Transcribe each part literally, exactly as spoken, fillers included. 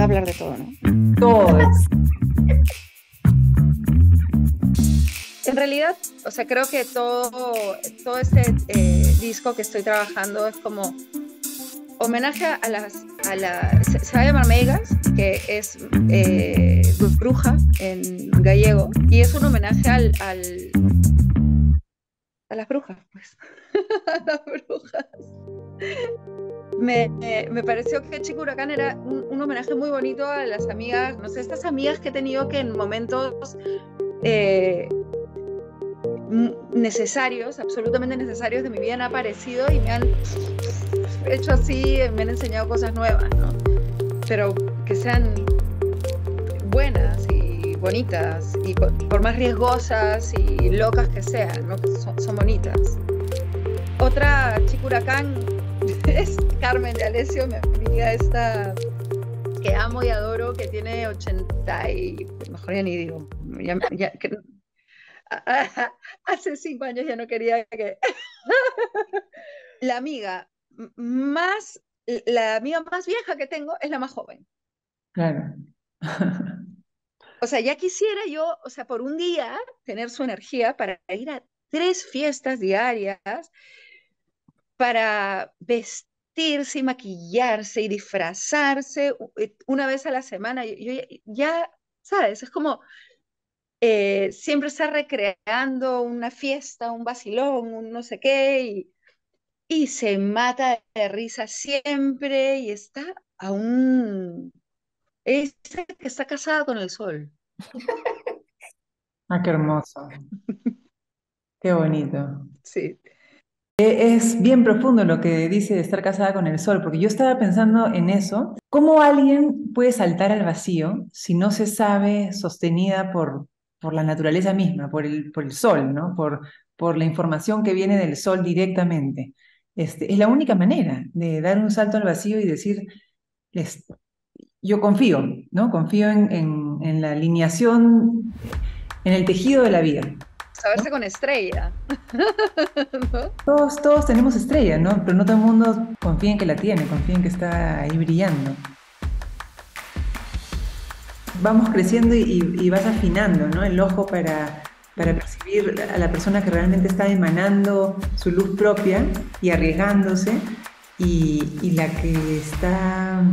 puede hablar de todo, ¿no? Todo es. En realidad, o sea, creo que todo, todo este eh, disco que estoy trabajando es como homenaje a las, a la, se, se va a llamar Meigas, que es eh, bruja en gallego, y es un homenaje al, al a las brujas, pues, a las brujas. Me, me pareció que Chico Huracán era un, un, homenaje muy bonito a las amigas, no sé, estas amigas que he tenido que en momentos eh, necesarios, absolutamente necesarios de mi vida han aparecido y me han hecho así, me han enseñado cosas nuevas, ¿no? Pero que sean buenas y bonitas, y por, por más riesgosas y locas que sean, ¿no? Que son, son bonitas. Otra Chica Huracán es Carmen de Alessio, mi amiga esta que amo y adoro, que tiene ochenta y... mejor ya ni digo, ya, ya, que, hace cinco años ya no quería que... la amiga más, la amiga más vieja que tengo es la más joven. Claro. O sea, ya quisiera yo, o sea, por un día tener su energía para ir a tres fiestas diarias, para vestirse y maquillarse y disfrazarse una vez a la semana. Yo, yo ya, ¿sabes? Es como eh, siempre estar recreando una fiesta, un vacilón, un no sé qué, y, y se mata de risa siempre y está aún... Es que está casada con el sol. Ah, qué hermoso, qué bonito. Sí. E- Es bien profundo lo que dice de estar casada con el sol, porque yo estaba pensando en eso. ¿Cómo alguien puede saltar al vacío si no se sabe sostenida por, por la naturaleza misma, por el, por el sol, ¿no? Por, por la información que viene del sol directamente? Este, es la única manera de dar un salto al vacío y decir, les- yo confío, ¿no? Confío en, en- en la alineación, en el tejido de la vida, ¿no? Saberse con estrella. ¿No? Todos, todos tenemos estrella, ¿no? Pero no todo el mundo confía en que la tiene, confía en que está ahí brillando. Vamos creciendo y, y vas afinando, ¿no? El ojo para, para percibir a la persona que realmente está emanando su luz propia y arriesgándose, y, y la que está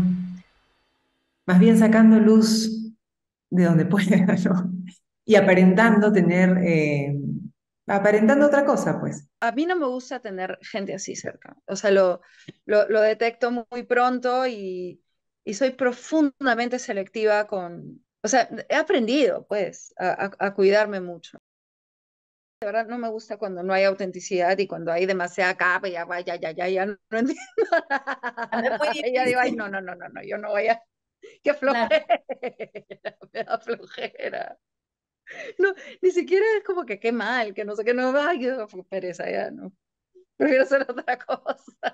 más bien sacando luz de donde pueda, ¿no? Y aparentando tener, eh, aparentando otra cosa, pues. A mí no me gusta tener gente así cerca. O sea, lo, lo, lo detecto muy pronto y, y soy profundamente selectiva con... O sea, he aprendido, pues, a, a- a cuidarme mucho. De verdad, no me gusta cuando no hay autenticidad y cuando hay demasiada capa y ya, ya, ya, ya, ya no entiendo A mí es muy nada. Y ya digo, ay, no, difícil. no, no, no, no, yo no voy a... ¡Qué Claro, flojera! Me da flojera. No, ni siquiera es como que qué mal, que no sé qué, no, ay, qué pereza, ya, no. Prefiero hacer otra cosa.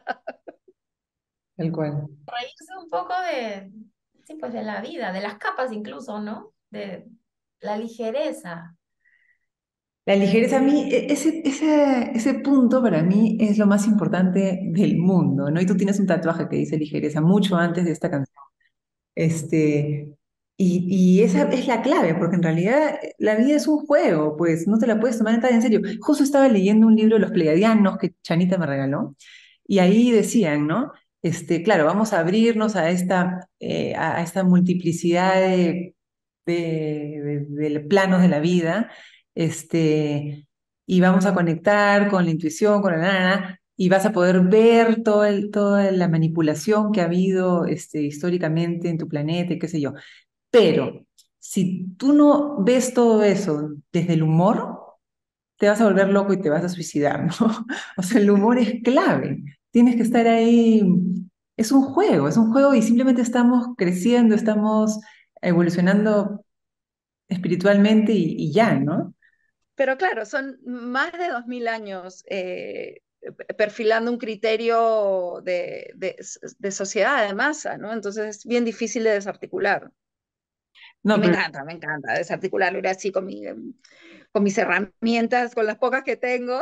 Tal cual. reírse un poco de, sí, pues de la vida, de las capas incluso, ¿no? De la ligereza. La ligereza a mí, e- ese, ese, ese punto para mí es lo más importante del mundo, ¿no? Y tú tienes un tatuaje que dice ligereza mucho antes de esta canción. Este, y, y esa es la clave, porque en realidad la vida es un juego, pues no te la puedes tomar tan en serio. Justo estaba leyendo un libro de los Pleiadianos que Chanita me regaló, y ahí decían, ¿no? Este, claro, vamos a abrirnos a esta, eh, a a esta multiplicidad de, de, de- de planos de la vida, este, y vamos a conectar con la intuición, con la nana, y vas a poder ver todo el- toda la manipulación que ha habido este, históricamente en tu planeta y qué sé yo. Pero si tú no ves todo eso desde el humor, te vas a volver loco y te vas a suicidar, ¿no? O sea, el humor es clave. Tienes que estar ahí. Es un juego, es un juego y simplemente estamos creciendo, estamos evolucionando espiritualmente y, y ya, ¿no? Pero claro, son más de dos mil años eh, perfilando un criterio de, de, de sociedad, de masa, ¿no? Entonces es bien difícil de desarticular. Y No, me pero encanta, me encanta desarticularlo, ir así con, mi, con mis herramientas, con las pocas que tengo,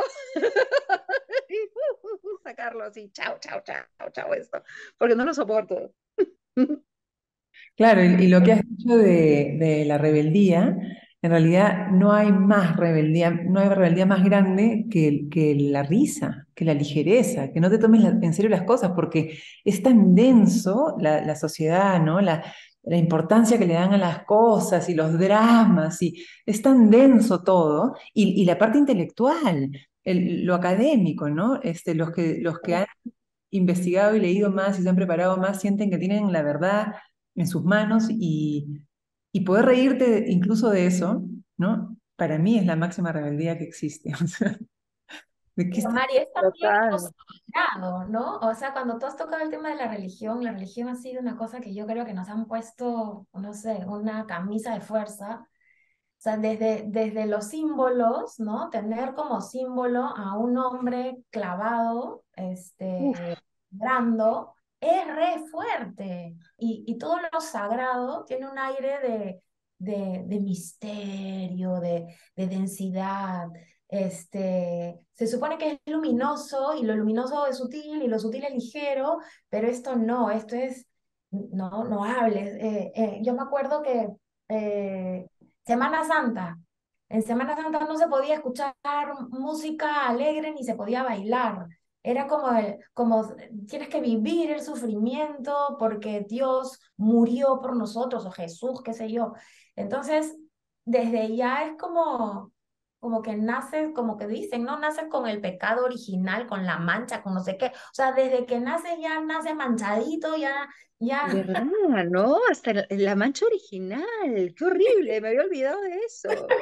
y uh, uh, uh, sacarlo así, chao, chao, chao, chao, esto, porque no lo soporto. Claro, y, y lo que has dicho de, de la rebeldía, en realidad no hay más rebeldía, no hay rebeldía más grande que, el- que la risa, que la ligereza, que no te tomes la- en serio las cosas, porque es tan denso la, la sociedad, ¿no? La, la importancia que le dan a las cosas y los dramas, y es tan denso todo, y, y la parte intelectual, el- lo académico, ¿no? Este, los que, los que han investigado y leído más y se han preparado más, sienten que tienen la verdad en sus manos y, y poder reírte incluso de eso, ¿no? Para mí es la máxima rebeldía que existe. O sea, ¿de qué Pero estás? Mari, es también lo Total. sagrado, ¿no? O sea, cuando tú has tocado el tema de la religión, la religión ha sido una cosa que yo creo que nos han puesto, no sé, una camisa de fuerza. O sea, desde, desde los símbolos, ¿no? Tener como símbolo a un hombre clavado, Uf, este, brando, es re fuerte. Y, y todo lo sagrado tiene un aire de, de, de misterio, de, de densidad. Este, se supone que es luminoso y lo luminoso es sutil y lo sutil es ligero, pero esto no, esto es, no, no hables. Eh, eh, yo me acuerdo que... eh, Semana Santa. En Semana Santa no se podía escuchar música alegre ni se podía bailar. Era como, el- como tienes que vivir el sufrimiento porque Dios murió por nosotros o Jesús, qué sé yo. Entonces, desde ya es como, como que naces, como que dicen, ¿no? Naces con el pecado original, con la mancha, con no sé qué. O sea, desde que naces ya naces manchadito, ya, ya. ¿verdad? ¿No? Hasta la, la mancha original. Qué horrible, me había olvidado de eso.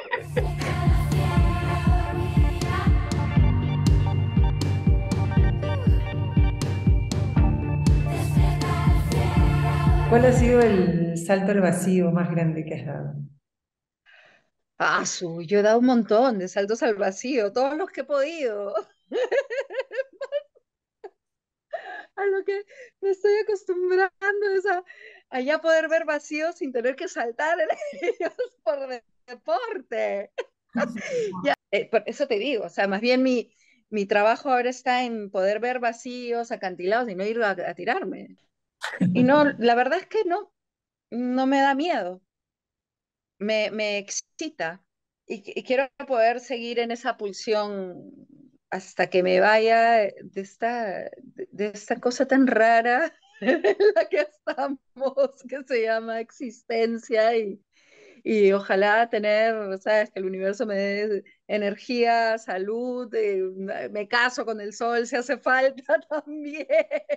¿Cuál ha sido el salto al vacío más grande que has dado? Ah, su, yo he dado un montón de saltos al vacío, todos los que he podido. A lo que me estoy acostumbrando es a, a ya poder ver vacíos sin tener que saltar en ellos por de- deporte. Ya, eh, por eso te digo, o sea, más bien mi, mi trabajo ahora está en poder ver vacíos, acantilados y no ir a, a tirarme. Y no, la verdad es que no, no me da miedo, me, me excita y, y quiero poder seguir en esa pulsión hasta que me vaya de esta, de, de esta cosa tan rara en la que estamos, que se llama existencia y, y ojalá tener, sabes, que el universo me dé energía, salud, eh, me caso con el sol si hace falta también.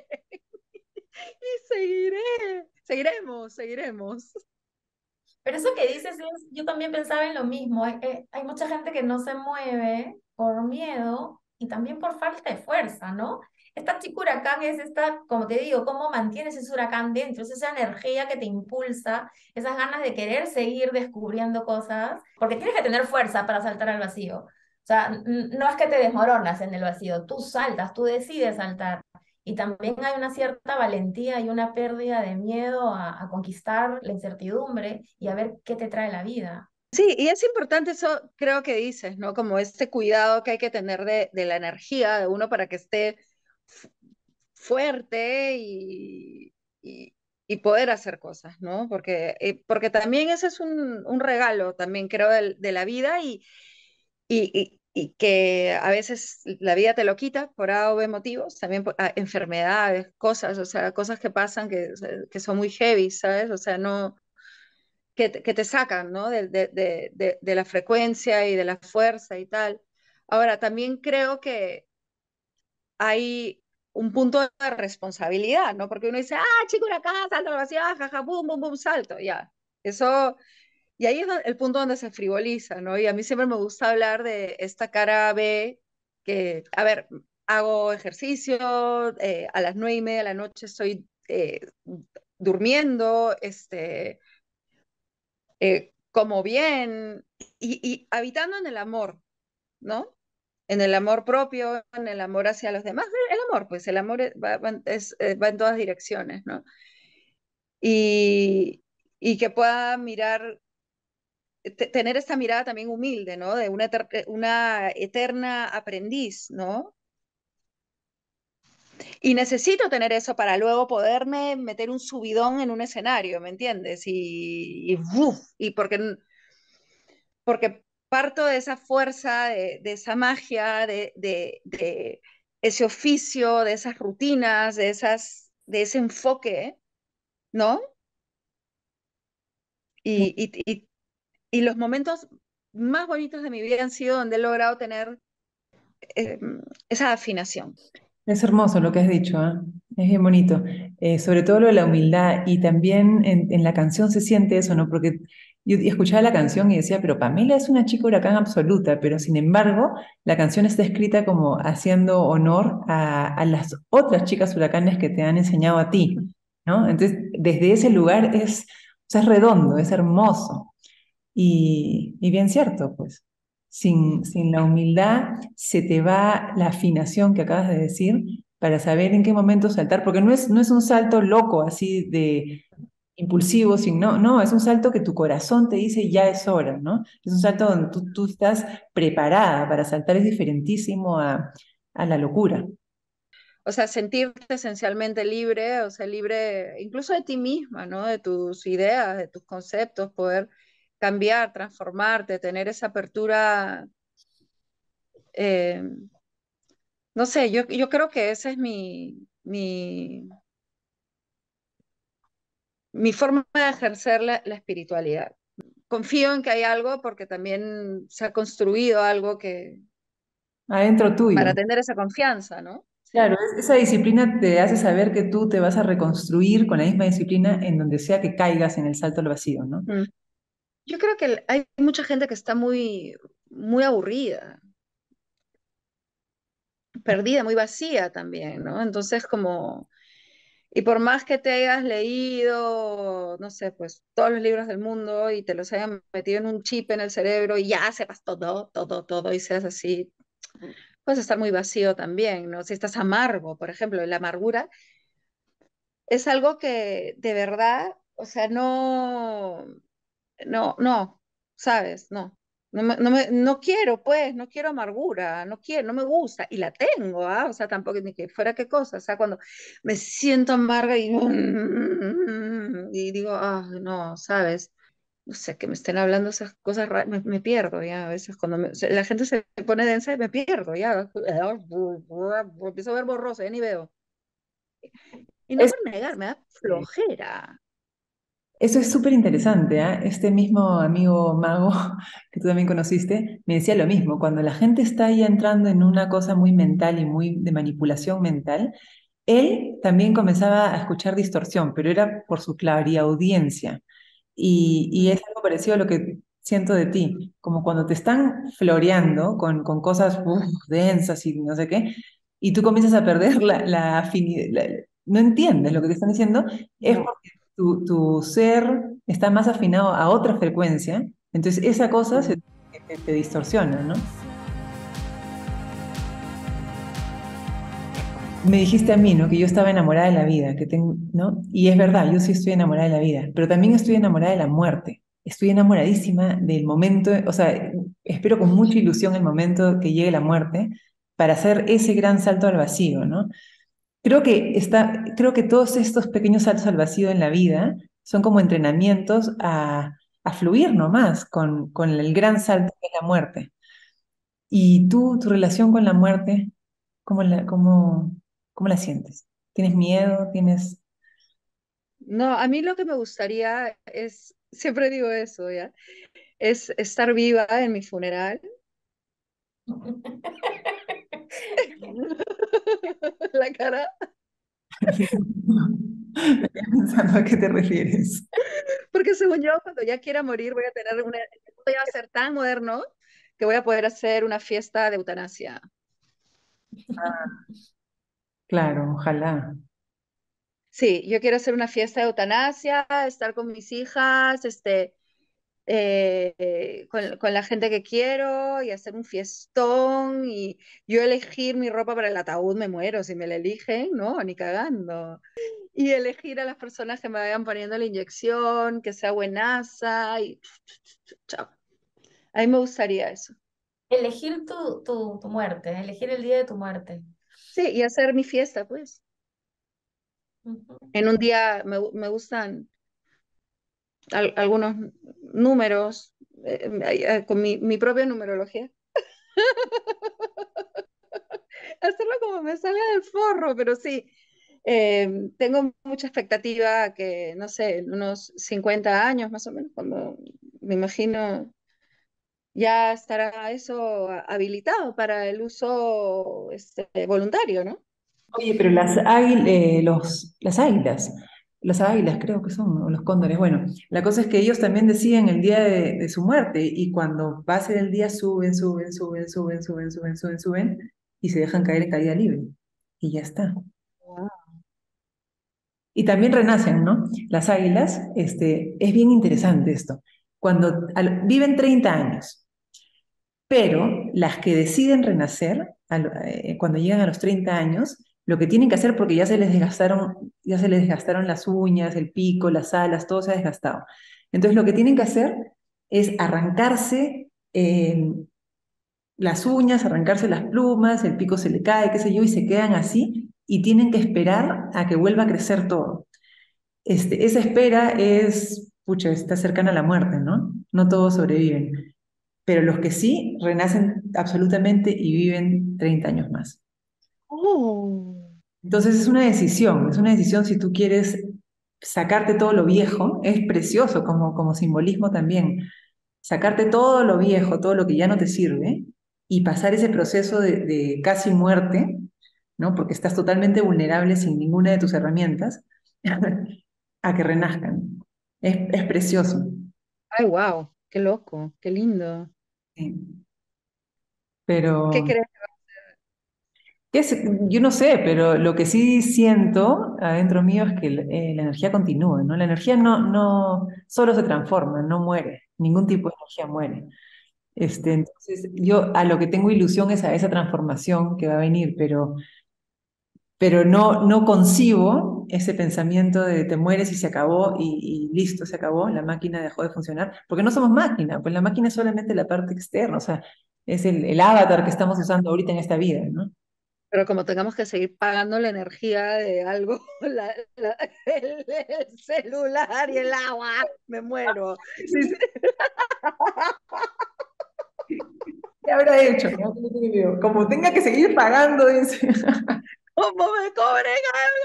Y seguiré, seguiremos, seguiremos. Pero eso que dices, es- yo también pensaba en lo mismo. Hay, eh, hay mucha gente que no se mueve por miedo y también por falta de fuerza, ¿no? Esta chica huracán es esta, como te digo, cómo mantienes ese huracán dentro, es esa energía que te impulsa, esas ganas de querer seguir descubriendo cosas, porque tienes que tener fuerza para saltar al vacío. O sea, n- no es que te desmoronas en el vacío, tú saltas, tú decides saltar. Y también hay una cierta valentía y una pérdida de miedo a, a conquistar la incertidumbre y a ver qué te trae la vida. Sí, y es importante eso, creo que dices, ¿no? Como este cuidado que hay que tener de, de la energía de uno para que esté fu- fuerte y, y, y poder hacer cosas, ¿no? Porque, eh, porque también ese es un, un regalo, también creo, del- de, la vida y, y, y- y que a veces la vida te lo quita por A o B motivos, también por, ah, enfermedades, cosas, o sea, cosas que pasan que, que son muy heavy, ¿sabes? O sea, no que, te- que te sacan, ¿no? De, de, de, de, de la frecuencia y de la fuerza y tal. Ahora, también creo que hay un punto de responsabilidad, ¿no? Porque uno dice, ah, chico, una casa, salto a la vacía, jaja, boom, boom, boom, salto, ya. Eso, y ahí es el punto donde se frivoliza, ¿no? Y a mí siempre me gusta hablar de esta cara B, que, a ver, hago ejercicio, eh, a las nueve y media de la noche estoy eh, durmiendo, este, eh, como bien y, y habitando en el amor, ¿no? En el amor propio, en el amor hacia los demás, el amor, pues el amor es- va, va en es- eh, va en todas direcciones, ¿no? Y, y que pueda mirar, te- tener esta mirada también humilde, ¿no? De una, eter- una eterna aprendiz, ¿no? Y necesito tener eso para luego poderme meter un subidón en un escenario, ¿me entiendes? Y, y, ¡uf! Y porque, porque parto de esa fuerza, de, de esa magia, de, de, de, ese oficio, de esas rutinas, de, esas, de ese enfoque, ¿no? Y, y, y, y los momentos más bonitos de mi vida han sido donde he logrado tener eh, esa afinación. Es hermoso lo que has dicho, ¿ah? Es bien bonito. Eh, sobre todo lo de la humildad y también en, en la canción se siente eso, ¿no? Porque yo escuchaba la canción y decía, pero Pamela es una chica huracán absoluta, pero sin embargo la canción está escrita como haciendo honor a, a las otras chicas huracanes que te han enseñado a ti, ¿no? Entonces, desde ese lugar es, o sea, es redondo, es hermoso. Y, y bien cierto, pues, sin, sin la humildad se te va la afinación que acabas de decir para saber en qué momento saltar, porque no es, no es un salto loco así de impulsivo, sino, no, es un salto que tu corazón te dice ya es hora, ¿no? Es un salto donde tú, tú estás preparada para saltar, es diferentísimo a, a la locura. O sea, sentirte esencialmente libre, o sea, libre incluso de ti misma, ¿no? De tus ideas, de tus conceptos, poder cambiar, transformarte, tener esa apertura, eh, no sé, yo, yo creo que esa es mi, mi, mi forma de ejercer la, la espiritualidad. Confío en que hay algo porque también se ha construido algo que, Adentro para tuyo. tener esa confianza, ¿no? Claro, Sí. es- esa disciplina te hace saber que tú te vas a reconstruir con la misma disciplina en donde sea que caigas en el salto al vacío, ¿no? Mm. Yo creo que hay mucha gente que está muy, muy aburrida, perdida, muy vacía también, ¿no? Entonces, como, y por más que te hayas leído, no sé, pues todos los libros del mundo y te los hayan metido en un chip en el cerebro y ya sepas todo, todo, todo y seas así, puedes estar muy vacío también, ¿no? Si estás amargo, por ejemplo, la amargura es algo que de verdad, o sea, no, no, no, ¿sabes? No. No, me- no, me- no quiero, pues, no quiero amargura, no quiero, no me gusta, y la tengo, ¿ah? O sea, tampoco ni que fuera qué cosa, o sea, cuando me siento amarga y, y digo, ah, no, ¿sabes? No sé, que me estén hablando esas cosas raras, me, me pierdo ya, a veces cuando me- se- la gente se pone densa y me pierdo ya, empiezo a ver borroso, ya ni veo. Y no Es- por negar, me da flojera. Eso es súper interesante, ¿ah? Este mismo amigo mago que tú también conociste me decía lo mismo, cuando la gente está ahí entrando en una cosa muy mental y muy de manipulación mental, él también comenzaba a escuchar distorsión, pero era por su clariaudiencia. Y, y es algo parecido a lo que siento de ti, como cuando te están floreando con, con cosas uf, densas y no sé qué, y tú comienzas a perder la, la afinidad, no entiendes lo que te están diciendo, es No. porque tu, tu ser está más afinado a otra frecuencia, entonces esa cosa se, te, te distorsiona, ¿no? Me dijiste a mí, ¿no? Que yo estaba enamorada de la vida, que tengo, ¿no? Y es verdad, yo sí estoy enamorada de la vida, pero también estoy enamorada de la muerte. Estoy enamoradísima del momento, o sea, espero con mucha ilusión el momento que llegue la muerte para hacer ese gran salto al vacío, ¿no? Creo que está, creo que todos estos pequeños saltos al vacío en la vida son como entrenamientos a, a fluir nomás con, con el gran salto que es la muerte. ¿Y tú, tu relación con la muerte, cómo la, cómo, cómo la sientes? ¿Tienes miedo? ¿Tienes...? No, a mí lo que me gustaría es, siempre digo eso, ¿ya? Es estar viva en mi funeral. La cara, Estoy pensando a qué te refieres. porque según yo, cuando ya quiera morir, voy a tener una, voy a ser tan moderno que voy a poder hacer una fiesta de eutanasia. Claro, ojalá. Sí, yo quiero hacer una fiesta de eutanasia, estar con mis hijas, este, eh, eh, con, con la gente que quiero y hacer un fiestón y yo elegir mi ropa para el ataúd, me muero si me la eligen, no, ni cagando. Y elegir a las personas que me vayan poniendo la inyección, que sea buenaza y chao. A mí me gustaría eso. Elegir tu, tu, tu muerte, elegir el día de tu muerte. Sí, y hacer mi fiesta, pues. Ujú. En un día me, gu- me gustan al- algunos números, eh, eh, con mi, mi propia numerología. Hacerlo como me salga del forro, pero sí. Eh, tengo mucha expectativa que, no sé, en unos cincuenta años más o menos, cuando me imagino ya estará eso habilitado para el uso este, voluntario, ¿no? Oye, pero las águilas, los, las águilas, las águilas creo que son, o los cóndores, bueno, la cosa es que ellos también deciden el día de, de su muerte y cuando va a ser el día suben, suben, suben, suben, suben, suben, suben, suben y se dejan caer en caída libre y ya está. Wow. Y también renacen, ¿no? Las águilas, este, es bien interesante esto. Cuando al- viven treinta años, pero las que deciden renacer, al- eh, cuando llegan a los treinta años, lo que tienen que hacer, porque ya se les desgastaron, ya se les desgastaron las uñas, el pico, las alas, todo se ha desgastado. Entonces lo que tienen que hacer es arrancarse eh, las uñas, arrancarse las plumas, el pico se le cae, qué sé yo, y se quedan así, y tienen que esperar a que vuelva a crecer todo. Este, esa espera es, pucha, está cercana a la muerte, ¿no? No todos sobreviven, pero los que sí renacen absolutamente y viven treinta años más. Oh. Entonces es una decisión, es una decisión si tú quieres sacarte todo lo viejo, es precioso como, como simbolismo también, sacarte todo lo viejo, todo lo que ya no te sirve y pasar ese proceso de, de casi muerte, ¿no? Porque estás totalmente vulnerable sin ninguna de tus herramientas, a que renazcan. Es, es precioso. Ay, wow, qué loco, qué lindo. Sí. ¿Qué Pero, crees? ¿qué es? Yo no sé, pero lo que sí siento adentro mío es que eh, la energía continúa, ¿no? La energía no, no solo se transforma, no muere. Ningún tipo de energía muere. Este, entonces, yo a lo que tengo ilusión es a esa transformación que va a venir, pero, pero no, no concibo ese pensamiento de te mueres y se acabó y, y listo, se acabó, la máquina dejó de funcionar, porque no somos máquina, pues la máquina es solamente la parte externa, o sea, es el, el avatar que estamos usando ahorita en esta vida, ¿no? Pero como tengamos que seguir pagando la energía de algo, la- la- el, el celular y el agua, me muero. Sí, sí. ¿Qué habrá hecho? ¿No? Como tenga que seguir pagando, dice. ¿Cómo me cobren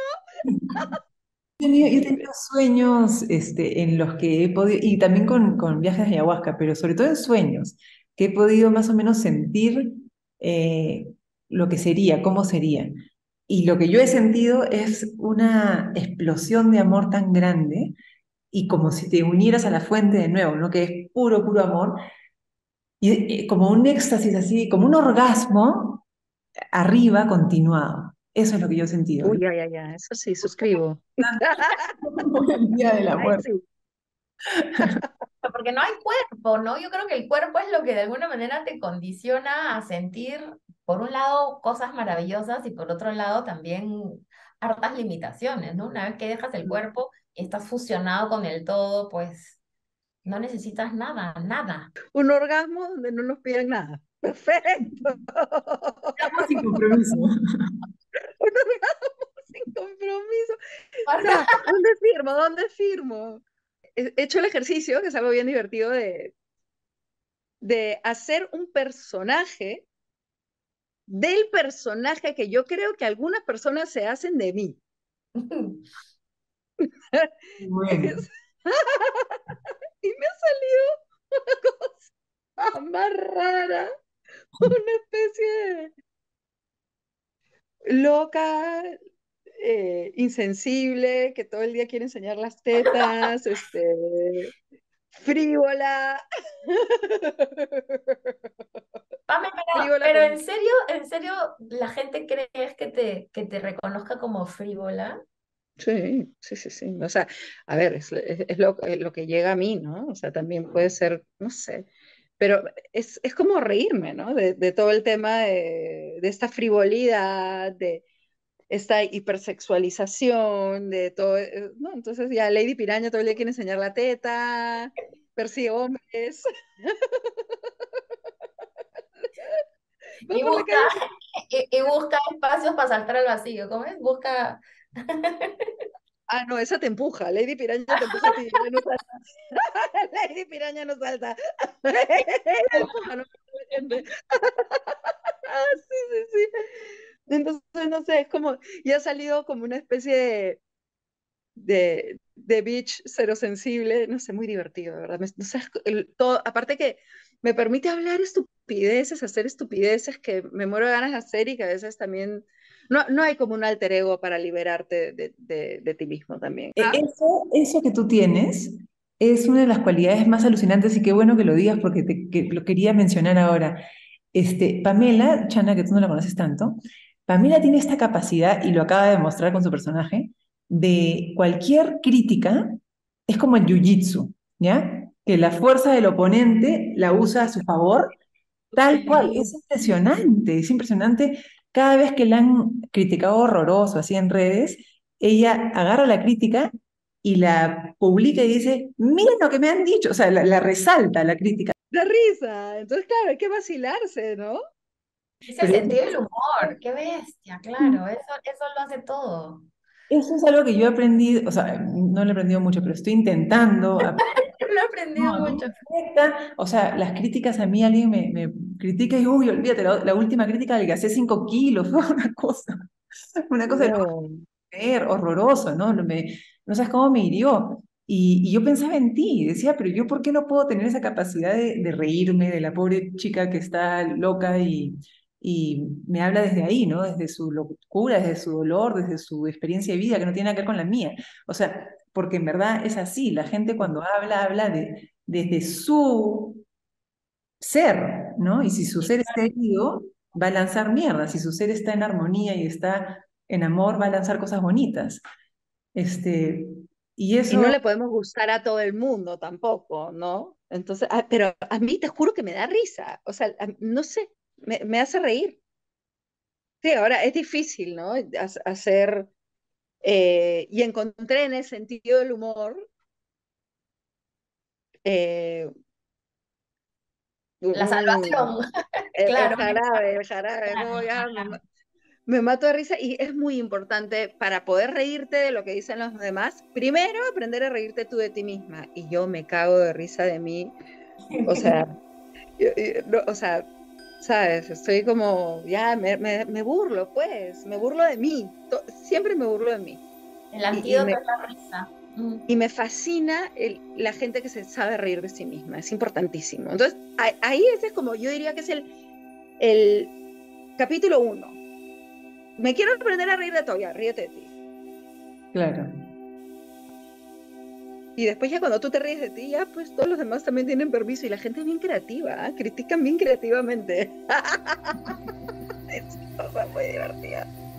He tenido, yo he tenido algo? sueños este, en los que he podido, y también con, con viajes de ayahuasca, pero sobre todo en sueños, que he podido más o menos sentir eh, lo que sería, cómo sería. Y lo que yo he sentido es una explosión de amor tan grande y como si te unieras a la fuente de nuevo, ¿no? Que es puro, puro amor, y eh, como un éxtasis así, como un orgasmo arriba continuado. Eso es lo que yo he sentido. Uy, ya, ya, ya, eso sí, suscribo. El día de la Ay, muerte. sí. Porque no hay cuerpo, ¿no? Yo creo que el cuerpo es lo que de alguna manera te condiciona a sentir, por un lado, cosas maravillosas y por otro lado también hartas limitaciones, ¿no? Una vez que dejas el cuerpo y estás fusionado con el todo, pues no necesitas nada, nada. Un orgasmo donde no nos piden nada. Perfecto. Estamos sin compromiso. Un orgasmo sin compromiso. Ya, ¿dónde firmo? ¿Dónde firmo? He hecho el ejercicio, que es algo bien divertido, de, de hacer un personaje del personaje que yo creo que algunas personas se hacen de mí. Bueno, Es- y me ha salido una cosa más rara, una especie de loca, eh, insensible, que todo el día quiere enseñar las tetas, este, frívola. Pame, pero, Frívola pero con... en serio, en serio, la gente cree que te, que te reconozca como frívola. Sí, sí, sí, sí. O sea, a ver, es, es- es lo, es lo que llega a mí, ¿no? O sea, también puede ser, no sé, pero es, es como reírme, ¿no? De, de todo el tema de, de esta frivolidad, de esta hipersexualización, de todo, eh, ¿no? Entonces ya Lady Piraña todo el día quiere enseñar la teta, persigue hombres, va Y por la busca, calle, y, y busca espacios para saltar al vacío, ¿cómo es? Busca... Ah, no, esa te empuja. Lady Piraña te empuja a ti. Ella no salta. Lady Piraña no salta. Ella empuja, no la gente. Ah, sí, sí, sí. Entonces, no sé, es como, y ha salido como una especie de, de, de bitch cero sensible, no sé, muy divertido, de verdad. Me- no sé, el- todo, aparte que me permite hablar estupideces, hacer estupideces que me muero de ganas de hacer y que a veces también, no, no hay como un alter ego para liberarte de, de, de ti mismo también. E- Eso, eso que tú tienes es una de las cualidades más alucinantes y qué bueno que lo digas porque te, que lo quería mencionar ahora. Este, Pamela, Chana, que tú no la conoces tanto, Pamela tiene esta capacidad, y lo acaba de demostrar con su personaje, de cualquier crítica, es como el jiu-jitsu, ¿ya? Que la fuerza del oponente la usa a su favor. Tal cual, es Sí. impresionante, es impresionante. Cada vez que la han criticado horroroso así en redes, ella agarra la crítica y la publica y dice, miren lo que me han dicho, o sea, la, la resalta la crítica. Da risa, entonces claro, hay que vacilarse, ¿no? Es el Pero sentido del humor, qué bestia, claro, eso, eso lo hace todo. eso es algo que yo he aprendido, o sea, no lo he aprendido mucho, pero estoy intentando. Lo he aprendido No, a mí mucho. me afecta, o sea, las críticas a mí, alguien me, me critica y, uy, olvídate, la, la última crítica adelgacé cinco kilos, fue una cosa, una cosa de No. ver, horroroso, ¿no? No Me, no sabes cómo me hirió. Y, y yo pensaba en ti, y decía, pero yo, ¿por qué no puedo tener esa capacidad de, de reírme de la pobre chica que está loca y, y me habla desde ahí, ¿no? Desde su locura, desde su dolor, desde su experiencia de vida, que no tiene nada que ver con la mía. O sea, porque en verdad es así, la gente cuando habla, habla de, desde su ser, ¿no? Y si su ser está herido, va a lanzar mierda. Si su ser está en armonía y está en amor, va a lanzar cosas bonitas. Este, y Y no eso, le podemos gustar a todo el mundo tampoco, ¿no? Entonces, ah, pero a mí te juro que me da risa, o sea, a- no sé, me, me hace reír. Sí, ahora es difícil, ¿no? Ha- Hacer, eh, y encontré en el sentido del humor eh, La un- salvación, el, el claro. jarabe, el jarabe, como ya me, ma- me mato de risa y es muy importante para poder reírte de lo que dicen los demás, primero aprender a reírte tú de ti misma y yo me cago de risa de mí, o sea, yo- yo- no, o sea, sabes, estoy como, ya me, me, me burlo, pues, me burlo de mí, to- siempre me burlo de mí El y, y antídoto me, es la risa. Mm. y me fascina el- la gente que se sabe reír de sí misma, es importantísimo. Entonces, ahí, ahí ese es como, yo diría que es el, el capítulo uno. Me quiero aprender a reír de todo, ya, ríete de ti. claro. Y después ya cuando tú te ríes de ti, ya pues todos los demás también tienen permiso y la gente es bien creativa, ¿eh? Critican bien creativamente. Es una cosa muy divertida.